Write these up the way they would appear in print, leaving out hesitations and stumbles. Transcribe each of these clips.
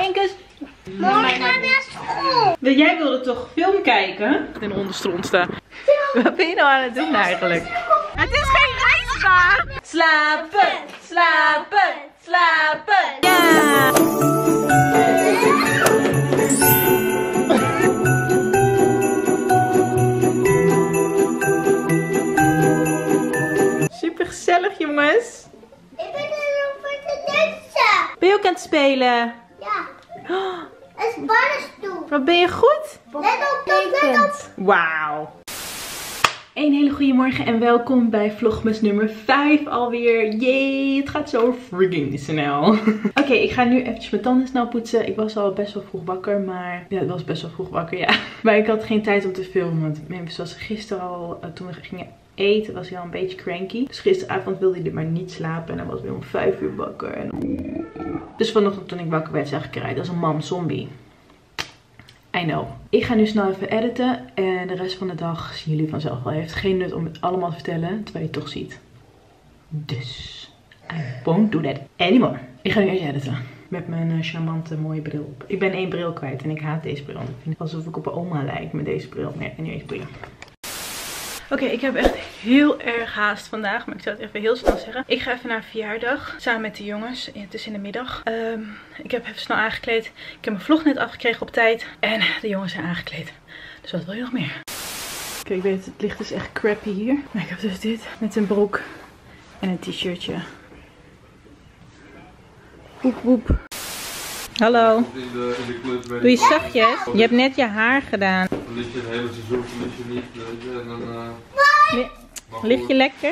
één kus. Morgen naar school. Jij wilde toch film kijken? In de onderstront staan. Wat ben je nou aan het doen eigenlijk? Het is geen ijsbaan! Slapen, slapen, slapen! Ja! Super gezellig, jongens. Ik ben er nog voor te dansen. Ben je ook aan het spelen? Ja. Het is paddenstoel. Wat ben je goed? Let op, let op. Wauw. Een hele goede morgen en welkom bij vlogmas nummer 5 alweer. Yay, het gaat zo freaking snel. Oké, ik ga nu eventjes mijn tanden snel poetsen. Ik was al best wel vroeg wakker, maar... Ja, het was best wel vroeg wakker, ja. Maar ik had geen tijd om te filmen, want Memphis was gisteren al, toen we gingen eten, was hij al een beetje cranky. Dus gisteravond wilde hij maar niet slapen en hij was weer om 5 uur wakker. En... Dus vanochtend toen ik wakker werd, zag ik eruit als een mam zombie. I know. Ik ga nu snel even editen en de rest van de dag zien jullie vanzelf wel. Het heeft geen nut om het allemaal te vertellen, terwijl je het toch ziet. Dus, I won't do that anymore. Ik ga nu eerst editen. Met mijn charmante mooie bril op. Ik ben 1 bril kwijt en ik haat deze bril. Ik vind het alsof ik op een oma lijk met deze bril. Nee, niet eens bril. Oké, ik heb echt heel erg haast vandaag, maar ik zal het even heel snel zeggen. Ik ga even naar een verjaardag, samen met de jongens. Het is in de middag. Ik heb even snel aangekleed. Ik heb mijn vlog net afgekregen op tijd. En de jongens zijn aangekleed. Dus wat wil je nog meer? Oké, ik weet het licht is echt crappy hier. Maar ik heb dus dit met een broek en een t-shirtje. Woep woep. Hallo. Doe je zachtjes? Je hebt net je haar gedaan. Verlies je het hele seizoen, verlies je niet. En dan, lig je lekker?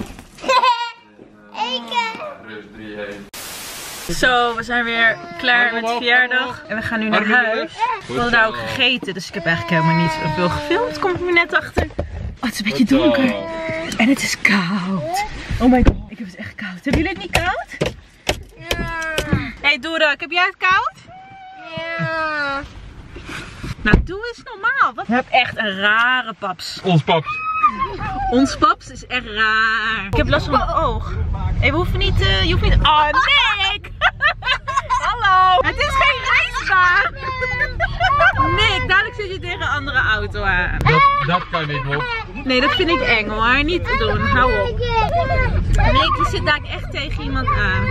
rust 3 heen. Zo, we zijn weer klaar met de verjaardag. En we gaan nu naar huis. We hadden daar ook gegeten, dus ik heb eigenlijk helemaal niet zoveel gefilmd. Kom ik er net achter. Oh, het is een beetje donker. En het is koud. Oh my god, ik heb het echt koud. Hebben jullie het niet koud? Hey Doerak, heb jij het koud? Ja. Nou, doe eens normaal. Wat? Je hebt echt een rare paps. Ons paps. Ons paps is echt raar. Ik heb last van mijn oog. Hey, we hoeven niet, je hoeft niet... Oh, Nick! Hallo! Het is geen ijsbaan! Nick, dadelijk zit je tegen een andere auto aan. Dat kan niet, hoor. Nee, dat vind ik eng hoor. Niet te doen. Hou op. Nick, je zit daar echt tegen iemand aan.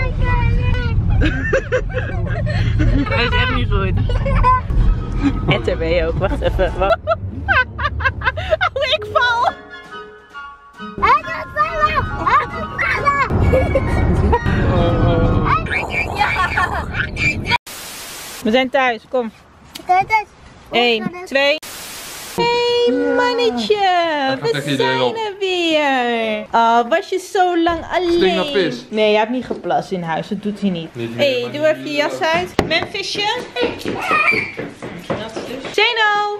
Hij is echt niet goed. En daar ben je ook. Wacht even. Wacht. Oh, ik val! We zijn thuis, kom. 1, 2. Hey mannetje, we zijn er weer. Oh, was je zo lang alleen? Stink naar pis. Nee, hij heeft niet geplast in huis, dat doet hij niet. Hey, doe even je jas uit. Memphisje. Zeno.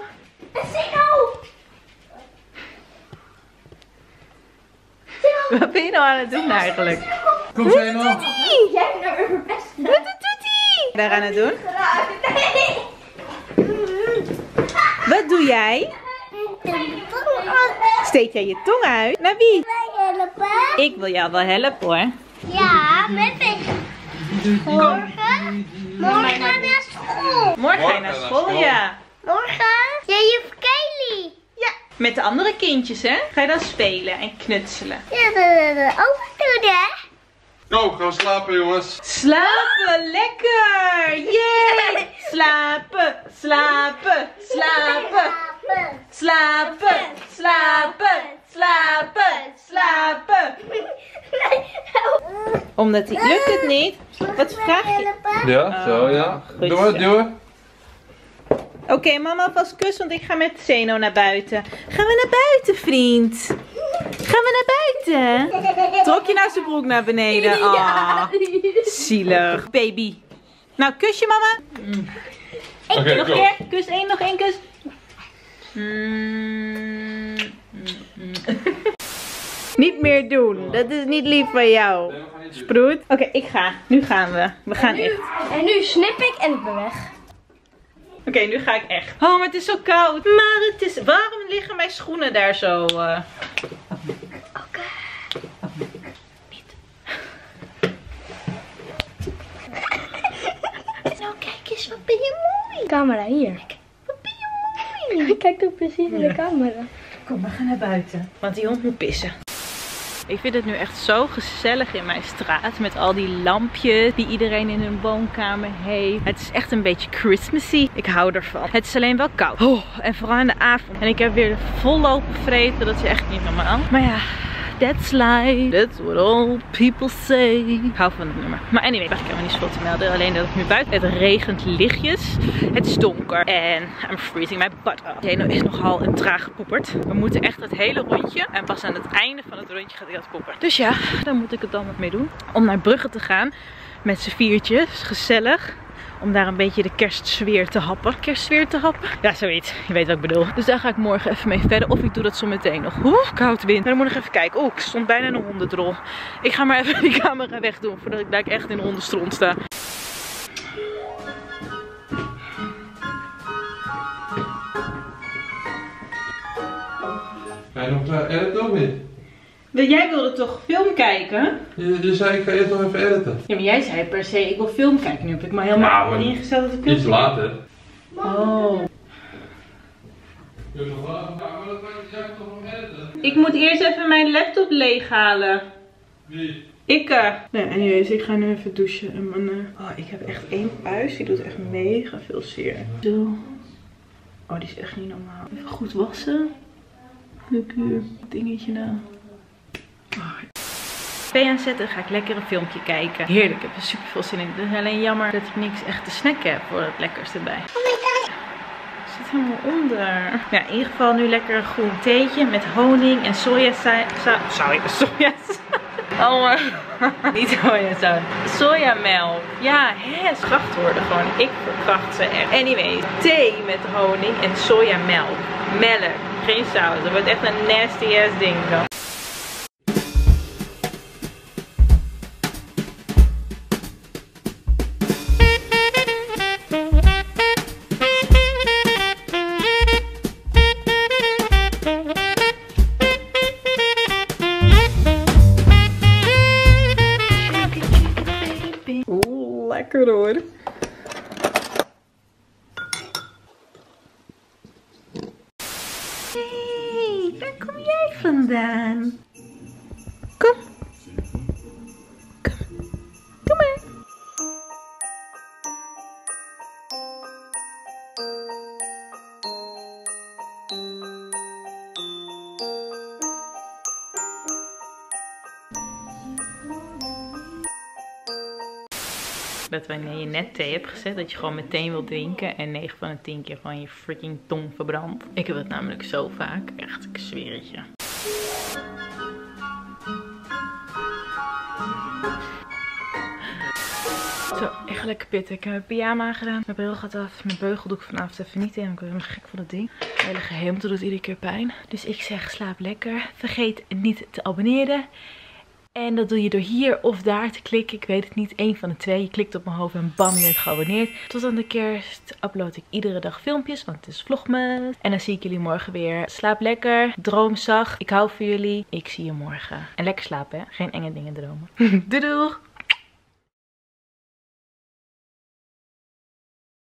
Wat ben je nou aan het doen eigenlijk? Kom Zeno. Jij bent nou weer best. Wat doet hij? Daar aan het doen? Wat doe jij? Steek jij je tong uit? Naar wie? Ik wil jou wel helpen hoor. Ja, met ik. Morgen naar school. Morgen ga je naar school, ja. Morgen? Ja, juf Kelly. Ja. Met de andere kindjes hè? Ga je dan spelen en knutselen. Ja, de overdoen hè. Oh, gaan we slapen jongens. Slapen, lekker! Yay! Slapen, slapen, slapen. Slapen, slapen, slapen, slapen. Omdat hij... Lukt het niet? Wat vraag je? Ja, zo ja. goed Doe het, zo. doe het. Oké, mama vast kus, want ik ga met Zeno naar buiten. Gaan we naar buiten, vriend? Gaan we naar buiten? Trok je nou zijn broek naar beneden? Oh, zielig. Baby. Nou, kusje, mama. Oké, Nog een go. keer. Kus 1, nog 1 kus. Niet meer doen. Dat is niet lief van jou. Sproet. Oké, ik ga. Nu gaan we. We gaan echt. En nu snip ik en ik ben weg. Oké, nu ga ik echt. Oh, maar het is zo koud. Maar het is... Waarom liggen mijn schoenen daar zo? Oké. Niet. Nou, kijk eens wat Camera hier. Kijk toch precies in de camera. Kom, we gaan naar buiten. Want die hond moet pissen. Ik vind het nu echt zo gezellig in mijn straat. Met al die lampjes die iedereen in hun woonkamer heeft. Het is echt een beetje Christmassy. Ik hou ervan. Het is alleen wel koud. Oh, en vooral in de avond. En ik heb weer vol lopen vreten. Dat is echt niet normaal. Maar ja, that's life. That's what all people say. Ik hou van het nummer. Maar anyway, ik heb helemaal niet zoveel te melden. Alleen dat het nu buiten. Het regent lichtjes. Het is donker. En I'm freezing my butt off. Jeno is nogal een trage poepert. We moeten echt het hele rondje. En pas aan het einde van het rondje gaat hij dat poeperen. Dus ja, daar moet ik het dan wat mee doen. Om naar Brugge te gaan. Met z'n viertjes. Gezellig. Om daar een beetje de kerstsfeer te happen. Kerstsfeer te happen? Ja, zoiets. Je weet wat ik bedoel. Dus daar ga ik morgen even mee verder. Of ik doe dat zo meteen nog. Oeh, koud wind. Maar dan moet ik nog even kijken. Oeh, ik stond bijna in een hondendrol. Ik ga maar even die camera wegdoen. Voordat ik daar echt in de hondenstront sta. Ga je nog editen of niet? Jij wilde toch film kijken? Je zei ik ga eerst nog even editen. Ja, maar jij zei per se ik wil film kijken. Nu heb ik maar helemaal ingesteld dat ik film. Iets later. Oh. Kun je nog wel? Jij moet toch nog editen? Ik moet eerst even mijn laptop leeghalen. Wie? Ik. Nee, anyways, ik ga nu even douchen. En mijn, oh, ik heb echt één puis. Die doet echt mega veel zeer. Zo. Oh, die is echt niet normaal. Even goed wassen. Lekker dingetje nou. Aan het zetten, ga ik lekker een filmpje kijken. Heerlijk, ik heb er super veel zin in. Het is alleen jammer dat ik niks echt te snacken heb voor het lekkers erbij. Het zit helemaal onder. Ja, in ieder geval nu lekker een groen theetje met honing en sojasaus. Oh, niet sojasaus. Sojamelk. Ja, het is kracht worden gewoon. Ik verkracht ze echt. Anyway, thee met honing en sojamelk. Melk, geen saus. Dat wordt echt een nasty ass ding zo. Lekker hoor. Hey, waar kom jij vandaan? Kom. Kom. Kom maar. Dat wanneer je net thee hebt gezet, dat je gewoon meteen wilt drinken. En 9 van de 10 keer gewoon je freaking tong verbrandt. Ik heb het namelijk zo vaak. Echt, ik zweer het je. Zo, echt lekker pittig. Ik heb mijn pyjama aangedaan. Mijn bril gaat af. Mijn beugel doe ik vanavond even niet in. Ik ben helemaal gek van dat ding. Het hele geheimte doet iedere keer pijn. Dus ik zeg, slaap lekker. Vergeet niet te abonneren. En dat doe je door hier of daar te klikken. Ik weet het niet. Eén van de twee. Je klikt op mijn hoofd en bam, je bent geabonneerd. Tot aan de kerst upload ik iedere dag filmpjes. Want het is vlogmas. En dan zie ik jullie morgen weer. Slaap lekker. Droom zacht. Ik hou van jullie. Ik zie je morgen. En lekker slapen, hè. Geen enge dingen dromen. Doei doei.